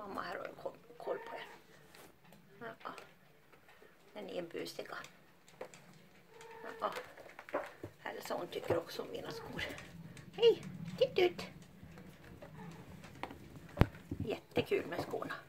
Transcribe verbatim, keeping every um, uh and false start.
Mamma här har koll, koll på er. Ja. Den är busiga. Ja. Elsa hon tycker också om mina skor. Hej, titt ut! Jättekul med skorna.